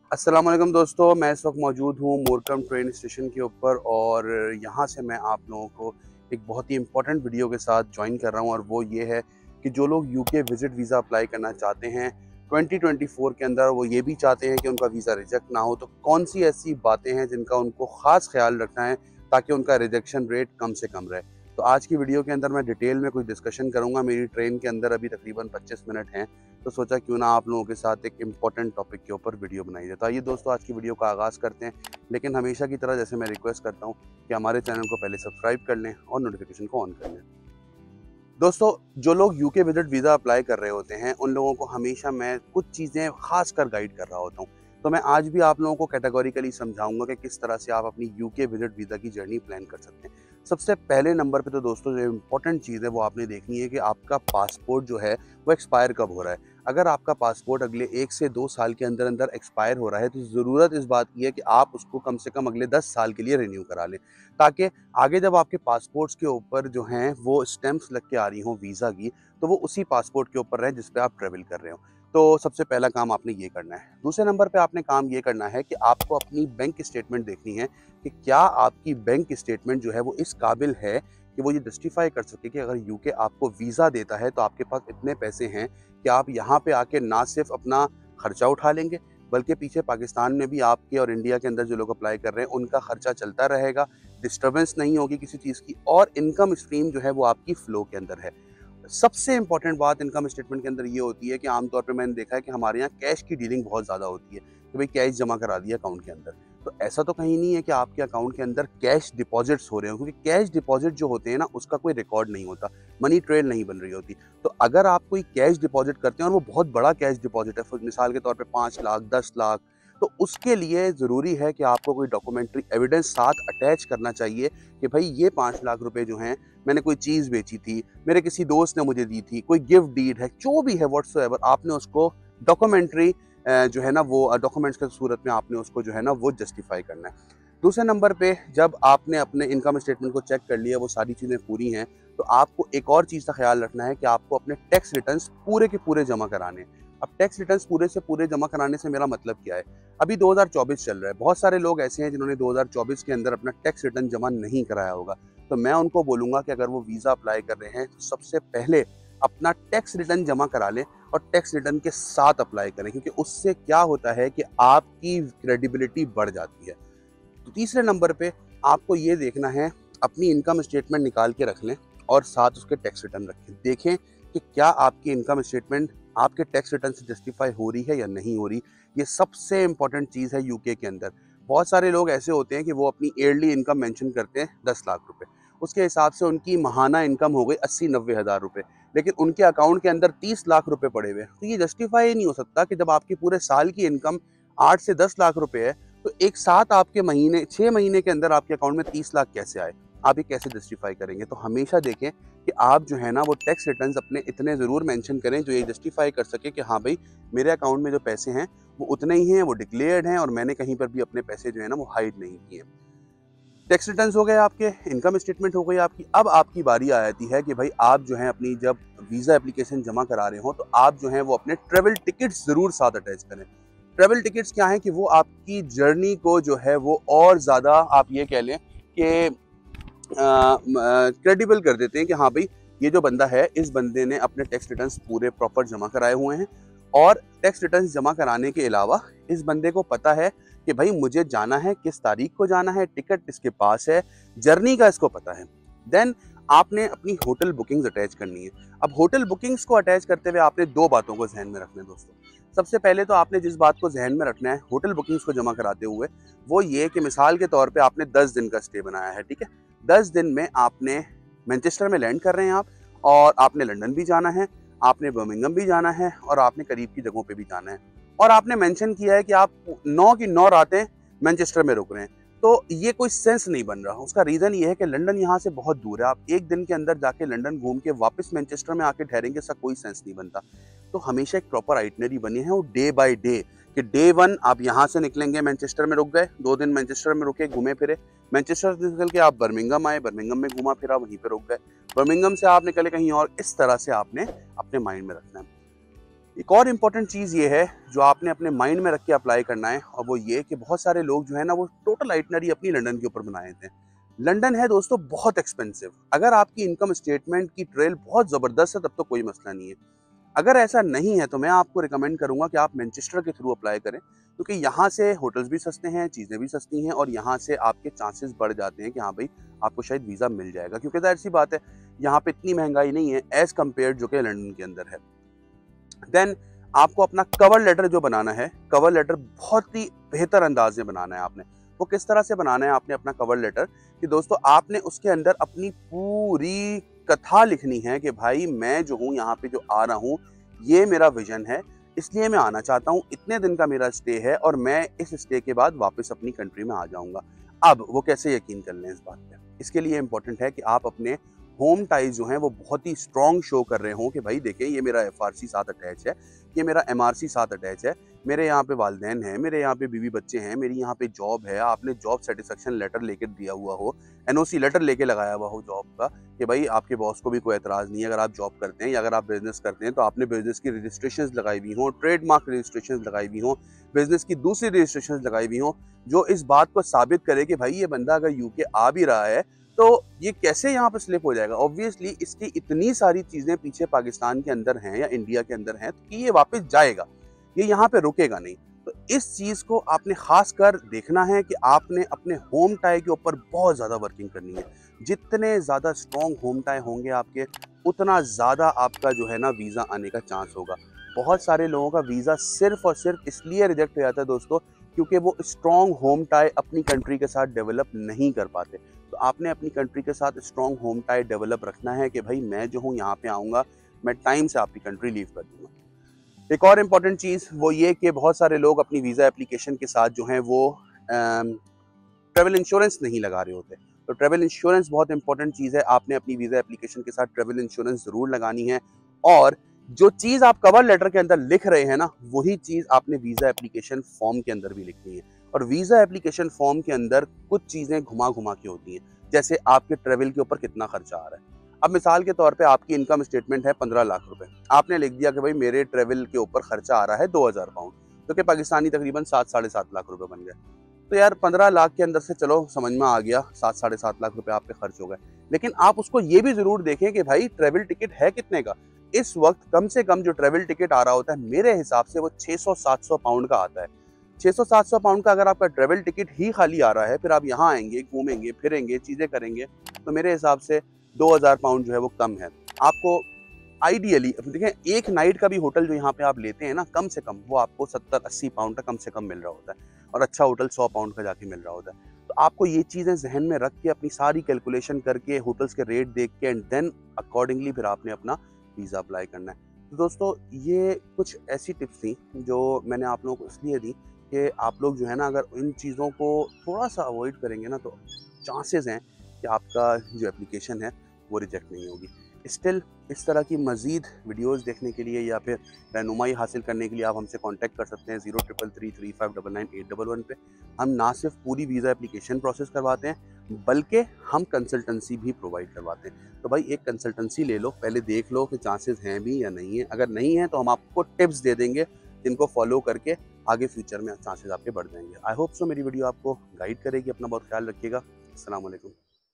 अस्सलाम वालेकुम दोस्तों, मैं इस वक्त मौजूद हूँ मोरकम ट्रेन स्टेशन के ऊपर और यहाँ से मैं आप लोगों को एक बहुत ही इम्पोर्टेंट वीडियो के साथ ज्वाइन कर रहा हूँ और वो ये है कि जो लोग यूके विज़िट वीज़ा अप्लाई करना चाहते हैं 2024 के अंदर, वो ये भी चाहते हैं कि उनका वीज़ा रिजेक्ट ना हो, तो कौन सी ऐसी बातें हैं जिनका उनको ख़ास ख्याल रखना है ताकि उनका रिजेक्शन रेट कम से कम रहे। तो आज की वीडियो के अंदर मैं डिटेल में कुछ डिस्कशन करूँगा। मेरी ट्रेन के अंदर अभी तकरीबन 25 मिनट हैं, तो सोचा क्यों ना आप लोगों के साथ एक इम्पॉर्टेंट टॉपिक के ऊपर वीडियो बनाई जाए। तो आइए दोस्तों, आज की वीडियो का आगाज़ करते हैं। लेकिन हमेशा की तरह जैसे मैं रिक्वेस्ट करता हूँ कि हमारे चैनल को पहले सब्सक्राइब कर लें और नोटिफिकेशन को ऑन कर लें। दोस्तों, जो लोग यूके विजिट वीज़ा अप्लाई कर रहे होते हैं उन लोगों को हमेशा मैं कुछ चीज़ें खास कर गाइड कर रहा होता हूँ। तो मैं आज भी आप लोगों को कैटेगोरिकली समझाऊंगा कि किस तरह से आप अपनी यूके विजिट वीज़ा की जर्नी प्लान कर सकते हैं। सबसे पहले नंबर पे तो दोस्तों जो इम्पोर्टेंट चीज़ है वो आपने देखनी है कि आपका पासपोर्ट जो है वो एक्सपायर कब हो रहा है। अगर आपका पासपोर्ट अगले 1 से 2 साल के अंदर अंदर एक्सपायर हो रहा है तो ज़रूरत इस बात की है कि आप उसको कम से कम अगले 10 साल के लिए रिन्यू करा लें, ताकि आगे जब आपके पासपोर्ट्स के ऊपर जो हैं वो स्टैंप्स लग के आ रही हों वीज़ा की, तो वो उसी पासपोर्ट के ऊपर रहें जिस पे आप ट्रैवल कर रहे हो। तो सबसे पहला काम आपने ये करना है। दूसरे नंबर पे आपने काम ये करना है कि आपको अपनी बैंक स्टेटमेंट देखनी है कि क्या आपकी बैंक स्टेटमेंट जो है वो इस काबिल है कि वो ये जस्टिफाई कर सके कि अगर यूके आपको वीज़ा देता है तो आपके पास इतने पैसे हैं कि आप यहाँ पे आके ना सिर्फ अपना खर्चा उठा लेंगे, बल्कि पीछे पाकिस्तान में भी आपके और इंडिया के अंदर जो लोग अप्लाई कर रहे हैं उनका खर्चा चलता रहेगा, डिस्टर्बेंस नहीं होगी किसी चीज़ की, और इनकम स्ट्रीम जो है वो आपकी फ़्लो के अंदर है। सबसे इंपॉर्टेंट बात इनकम स्टेटमेंट के अंदर ये होती है कि आमतौर पे मैंने देखा है कि हमारे यहाँ कैश की डीलिंग बहुत ज़्यादा होती है कि भाई कैश जमा करा दिया अकाउंट के अंदर। तो ऐसा तो कहीं नहीं है कि आपके अकाउंट के अंदर कैश डिपॉजिट्स हो रहे हो, क्योंकि कैश डिपॉजिट जो होते हैं ना उसका कोई रिकॉर्ड नहीं होता, मनी ट्रेल नहीं बन रही होती। तो अगर आप कोई कैश डिपॉजिट करते हैं और वो बहुत बड़ा कैश डिपॉजिट है, मिसाल के तौर पे 5 लाख 10 लाख, तो उसके लिए ज़रूरी है कि आपको कोई डॉक्यूमेंट्री एविडेंस साथ अटैच करना चाहिए कि भाई ये 5 लाख रुपए जो हैं मैंने कोई चीज़ बेची थी, मेरे किसी दोस्त ने मुझे दी थी, कोई गिफ्ट डीड है, जो भी है व्हाट्सोएवर, आपने उसको डॉक्यूमेंट्री जो है ना वो डॉक्यूमेंट्स की सूरत में आपने उसको जो है ना वो जस्टिफाई करना है। दूसरे नंबर पे जब आपने अपने इनकम स्टेटमेंट को चेक कर लिया, वो सारी चीज़ें पूरी हैं, तो आपको एक और चीज़ का ख्याल रखना है कि आपको अपने टैक्स रिटर्न्स पूरे के पूरे जमा कराने हैं। अब टैक्स रिटर्न्स पूरे से पूरे जमा कराने से मेरा मतलब क्या है? अभी 2024 चल रहा है, बहुत सारे लोग ऐसे हैं जिन्होंने 2024 के अंदर अपना टैक्स रिटर्न जमा नहीं कराया होगा। तो मैं उनको बोलूँगा कि अगर वो वीज़ा अप्लाई कर रहे हैं तो सबसे पहले अपना टैक्स रिटर्न जमा करा लें और टैक्स रिटर्न के साथ अप्लाई करें, क्योंकि उससे क्या होता है कि आपकी क्रेडिबिलिटी बढ़ जाती है। तो तीसरे नंबर पे आपको ये देखना है, अपनी इनकम स्टेटमेंट निकाल के रख लें और साथ उसके टैक्स रिटर्न रखें। देखें कि क्या आपकी इनकम स्टेटमेंट आपके टैक्स रिटर्न से जस्टिफाई हो रही है या नहीं हो रही। ये सबसे इंपॉर्टेंट चीज़ है यूके के अंदर। बहुत सारे लोग ऐसे होते हैं कि वो अपनी ईयरली इनकम मेंशन करते हैं 10 लाख रुपए, उसके हिसाब से उनकी माहाना इनकम हो गई 80-90 हज़ार रुपये, लेकिन उनके अकाउंट के अंदर 30 लाख रुपए पड़े हुए हैं। तो ये जस्टिफाई नहीं हो सकता कि जब आपकी पूरे साल की इनकम 8 से 10 लाख रुपए है, तो एक साथ आपके महीने 6 महीने के अंदर आपके अकाउंट में 30 लाख कैसे आए? आप ये कैसे जस्टिफाई करेंगे? तो हमेशा देखें कि आप जो है ना वो टैक्स रिटर्न्स अपने इतने ज़रूर मेंशन करें जो ये जस्टिफाई कर सके कि हाँ भाई, मेरे अकाउंट में जो पैसे हैं वो उतने ही हैं, वो डिक्लेयर्ड हैं और मैंने कहीं पर भी अपने पैसे जो है ना वो हाइड नहीं किए। टैक्स रिटर्न्स हो गए आपके, इनकम स्टेटमेंट हो गई आपकी। अब आपकी बारी आ जाती है कि भाई आप जो है अपनी जब वीज़ा एप्लीकेशन जमा करा रहे हो तो आप जो है वो अपने ट्रैवल टिकट्स ज़रूर साथ अटैच करें। ट्रैवल टिकट्स क्या हैं कि वो आपकी जर्नी को जो है वो और ज़्यादा आप ये कह लें कि क्रेडिबल कर देते हैं कि हाँ भाई, ये जो बंदा है इस बंदे ने अपने टैक्स रिटर्न्स पूरे प्रॉपर जमा कराए हुए हैं, और टैक्स रिटर्न्स जमा कराने के अलावा इस बंदे को पता है कि भाई मुझे जाना है, किस तारीख को जाना है, टिकट इसके पास है, जर्नी का इसको पता है। देन आपने अपनी होटल बुकिंग्स अटैच करनी है। अब होटल बुकिंग्स को अटैच करते हुए आपने दो बातों को जहन में रखना है दोस्तों। सबसे पहले तो आपने जिस बात को जहन में रखना है होटल बुकिंग्स को जमा कराते हुए, वो ये कि मिसाल के तौर पे आपने 10 दिन का स्टे बनाया है, ठीक है। 10 दिन में आपने मैनचेस्टर में लैंड कर रहे हैं आप, और आपने लंदन भी जाना है, आपने बर्मिंघम भी जाना है, और आपने करीब की जगहों पे भी जाना है, और आपने मेंशन किया है कि आप 9 की 9 रातें मैनचेस्टर में रुक रहे हैं। तो ये कोई सेंस नहीं बन रहा। उसका रीज़न ये है कि लंदन यहाँ से बहुत दूर है। आप एक दिन के अंदर जाके लंदन घूम के वापस मैनचेस्टर में आके ठहरेंगे, इसका कोई सेंस नहीं बनता। तो हमेशा एक प्रॉपर आइटनरी बनी है, वो डे बाय डे, कि डे 1 आप यहाँ से निकलेंगे, मैनचेस्टर में रुक गए, 2 दिन मैनचेस्टर में रुके, घूमे फिरे, मैनचेस्टर से निकल के आप बर्मिंघम आए, बर्मिंघम में घूमा फिरा, वहीं पे रुक गए, बर्मिंघम से आप निकले कहीं और, इस तरह से आपने अपने माइंड में रखना है। एक और इम्पॉर्टेंट चीज़ ये है जो आपने अपने माइंड में रख के अप्लाई करना है, और वो ये कि बहुत सारे लोग जो है ना वो टोटल आइटनरी अपनी लंदन के ऊपर बनाए थे। लंदन है दोस्तों बहुत एक्सपेंसिव। अगर आपकी इनकम स्टेटमेंट की ट्रेल बहुत ज़बरदस्त है तब तो कोई मसला नहीं है। अगर ऐसा नहीं है तो मैं आपको रिकमेंड करूंगा कि आप मैनचेस्टर के थ्रू अप्लाई करें, क्योंकि यहाँ से होटल्स भी सस्ते हैं, चीज़ें भी सस्ती हैं, और यहाँ से आपके चांसेस बढ़ जाते हैं कि हाँ भाई आपको शायद वीज़ा मिल जाएगा, क्योंकि जाहिर सी बात है यहाँ पे इतनी महंगाई नहीं है एज़ कम्पेयर जो कि लंदन के अंदर है। देन आपको अपना कवर लेटर जो बनाना है, कवर लेटर बहुत ही बेहतर अंदाज में बनाना है आपने। वो किस तरह से बनाना है आपने अपना कवर लेटर, कि दोस्तों आपने उसके अंदर अपनी पूरी कथा लिखनी है कि भाई मैं जो हूँ यहाँ पे जो आ रहा हूँ, ये मेरा विजन है, इसलिए मैं आना चाहता हूँ, इतने दिन का मेरा स्टे है और मैं इस स्टे के बाद वापस अपनी कंट्री में आ जाऊँगा। अब वो कैसे यकीन कर लें इस बात पे? इसके लिए इम्पोर्टेंट है कि आप अपने होम टाइज जो हैं वो बहुत ही स्ट्रॉन्ग शो कर रहे हों कि भाई देखें ये मेरा एफआरसी साथ अटैच है, ये मेरा एमआरसी साथ अटैच है, मेरे यहाँ पे वालिदैन हैं, मेरे यहाँ पे बीवी बच्चे हैं, मेरी यहाँ पे जॉब है, आपने जॉब सेटिस्फेक्शन लेटर लेके दिया हुआ हो, एनओसी लेटर लेके लगाया हुआ हो जॉब का, कि भाई आपके बॉस को भी कोई एतराज़ नहीं है अगर आप जॉब करते हैं या अगर आप बिजनेस करते हैं तो आपने बिजनेस की रजिस्ट्रेशन लगाई हुई हों, ट्रेडमार्क रजिस्ट्रेशन लगाई हुई हों, बिजनेस की दूसरी रजिस्ट्रेशन लगाई हुई हों, जो इस बात को साबित करे कि भाई ये बंदा अगर यूके आ भी रहा है तो ये कैसे यहाँ पे स्लिप हो जाएगा। ऑब्वियसली इसकी इतनी सारी चीज़ें पीछे पाकिस्तान के अंदर हैं या इंडिया के अंदर हैं कि ये वापस जाएगा, ये यहाँ पे रुकेगा नहीं। तो इस चीज़ को आपने खास कर देखना है कि आपने अपने होम टाई के ऊपर बहुत ज़्यादा वर्किंग करनी है। जितने ज़्यादा स्ट्रॉन्ग होम टाई होंगे आपके, उतना ज़्यादा आपका जो है ना वीज़ा आने का चांस होगा। बहुत सारे लोगों का वीज़ा सिर्फ और सिर्फ इसलिए रिजेक्ट हो जाता है दोस्तों, क्योंकि वो स्ट्रॉन्ग होम टाई अपनी कंट्री के साथ डेवलप नहीं कर पाते। तो आपने अपनी कंट्री के साथ स्ट्रॉन्ग होम टाई डेवलप रखना है कि भाई मैं जो हूँ यहाँ पे आऊँगा, मैं टाइम से आपकी कंट्री लीव कर दूँगा। एक और इम्पॉर्टेंट चीज़ वो ये कि बहुत सारे लोग अपनी वीज़ा एप्लीकेशन के साथ जो हैं वो ट्रैवल इंश्योरेंस नहीं लगा रहे होते। तो ट्रैवल इंश्योरेंस बहुत इंपॉर्टेंट चीज़ है, आपने अपनी वीज़ा एप्लीकेशन के साथ ट्रैवल इंश्योरेंस ज़रूर लगानी है। और जो चीज़ आप कवर लेटर के अंदर लिख रहे हैं ना, वही चीज़ आपने वीज़ा एप्लीकेशन फॉर्म के अंदर भी लिखनी है। और वीज़ा एप्लीकेशन फॉर्म के अंदर कुछ चीज़ें घुमा घुमा के होती हैं, जैसे आपके ट्रैवल के ऊपर कितना खर्चा आ रहा है। अब मिसाल के तौर पे आपकी इनकम स्टेटमेंट है 15 लाख रुपए, आपने लिख दिया कि भाई मेरे ट्रैवल के ऊपर खर्चा आ रहा है 2000 पाउंड, जो कि पाकिस्तानी तकरीबन 7 साढ़े 7 लाख रुपए बन गए। तो यार 15 लाख के अंदर से चलो समझ में आ गया 7 साढ़े 7 लाख रुपए आप पे खर्च हो गए, लेकिन आप उसको ये भी जरूर देखें कि भाई ट्रैवल टिकट है कितने का। इस वक्त कम से कम जो ट्रैवल टिकट आ रहा होता है मेरे हिसाब से वो 600-700 पाउंड का आता है। 600-700 पाउंड का अगर आपका ट्रैवल टिकट ही खाली आ रहा है, फिर आप यहाँ आएंगे, घूमेंगे फिरेंगे, चीज़ें करेंगे, तो मेरे हिसाब से 2000 पाउंड जो है वो कम है। आपको आइडियली देखें, एक नाइट का भी होटल जो यहाँ पे आप लेते हैं ना, कम से कम वो आपको 70-80 पाउंड का कम से कम मिल रहा होता है, और अच्छा होटल 100 पाउंड का जाके मिल रहा होता है। तो आपको ये चीज़ें जहन में रख के अपनी सारी कैलकुलेशन करके होटल्स के रेट देख के एंड देन अकॉर्डिंगली फिर आपने अपना वीज़ा अप्लाई करना है। तो दोस्तों ये कुछ ऐसी टिप्स थी जो मैंने आप लोगों को इसलिए दी कि आप लोग जो है ना अगर इन चीज़ों को थोड़ा सा अवॉइड करेंगे ना, तो चांसेस हैं कि आपका जो एप्लीकेशन है वो रिजेक्ट नहीं होगी। स्टिल इस तरह की मज़ीद वीडियोज़ देखने के लिए या फिर रहनुमाई हासिल करने के लिए आप हमसे कांटेक्ट कर सकते हैं 033335998811 पे। हम ना सिर्फ पूरी वीज़ा एप्लीकेशन प्रोसेस करवाते हैं, बल्कि हम कंसल्टेंसी भी प्रोवाइड करवाते हैं। तो भाई एक कंसल्टेंसी ले लो, पहले देख लो कि चांसेस हैं भी या नहीं है। अगर नहीं है तो हम आपको टिप्स दे देंगे जिनको फॉलो करके आगे फ्यूचर में चांसेस आपके बढ़ जाएंगे। आई होप सो मेरी वीडियो आपको गाइड करेगी। अपना बहुत ख्याल रखिएगा। अस्सलाम वालेकुम।